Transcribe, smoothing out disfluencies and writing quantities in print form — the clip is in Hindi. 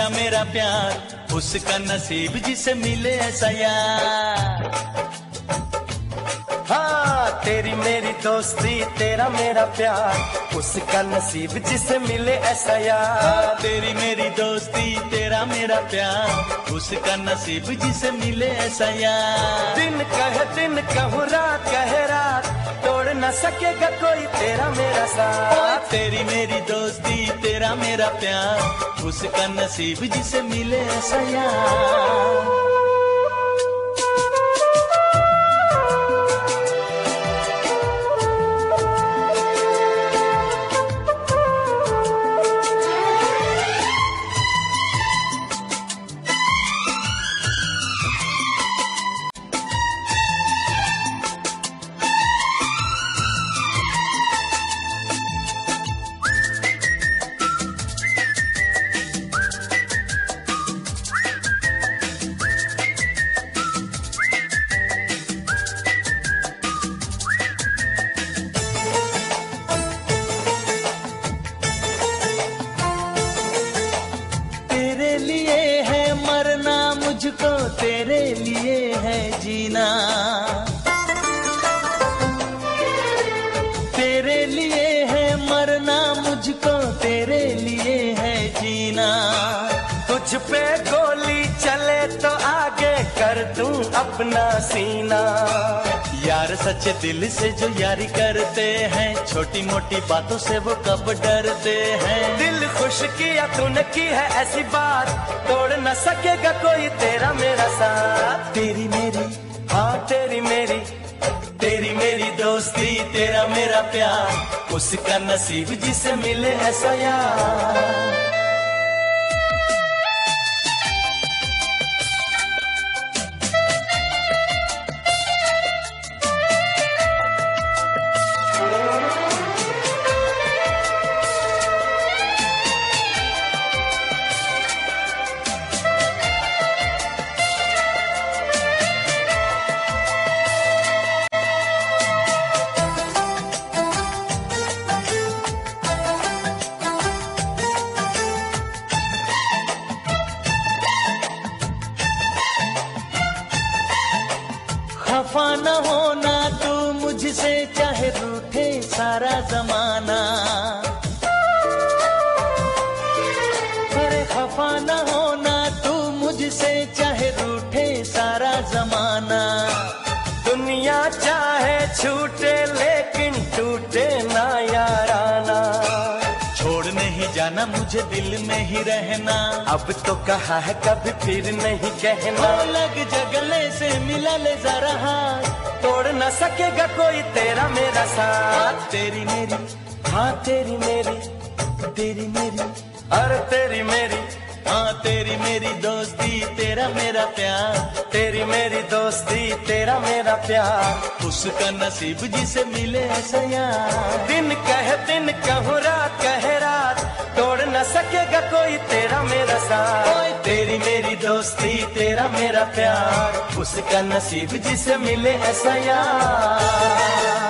तेरा मेरा प्यार, उसका नसीब जिसे मिले ऐसा यार। हाँ, तेरी मेरी दोस्ती तेरा मेरा प्यार, उसका नसीब जिसे मिले ऐसा यार। तेरी मेरी दोस्ती तेरा मेरा प्यार, उसका नसीब जिसे मिले ऐसा यार। दिन कहूँ रात कहे रात, तोड़ न सकेगा कोई तेरा मेरा साथ। तेरी मेरी दोस्ती तेरा मेरा प्यार, उसका नसीब जिसे मिले ऐसा यार। मुझको तेरे लिए है जीना, तेरे लिए है मरना, मुझको तेरे लिए है जीना। तुझ पे गोली चले तो आगे कर दूं अपना सीना। यार सच्चे दिल से जो यारी करते हैं, छोटी मोटी बातों से वो कब डरते हैं। दिल खुश किया तूने की है ऐसी बात, तोड़ न सकेगा कोई तेरा मेरा साथ। तेरी मेरी हाँ तेरी मेरी, तेरी मेरी दोस्ती तेरा मेरा प्यार, उसका नसीब जिसे मिले ऐसा यार। खफा न होना तू मुझसे, चाहे रूठे सारा जमाना। अरे खफा न होना तू मुझसे, चाहे रूठे सारा जमाना। दुनिया चाहे छूटे लेकिन टूटे ना याराना। छोड़ नहीं जाना मुझे, दिल में ही रहना। अब तो कहा है कभी फिर नहीं कहना। लग जगले से मिला ले जरा हाथ, तोड़ न सकेगा कोई तेरा मेरा साथ। तेरी मेरी हाँ तेरी मेरी, तेरी मेरी अरे तेरी मेरी, हाँ तेरी मेरी दोस्ती तेरा मेरा प्यार, तेरी मेरी दोस्ती तेरा मेरा प्यार, उसका नसीब जिसे मिले ऐसा यार। दिन कहूँ रात कहे रात, तोड़ न सकेगा कोई तेरा मेरा साथ। तेरी मेरी दोस्ती तेरा मेरा प्यार, उसका नसीब जिसे मिले ऐसा यार।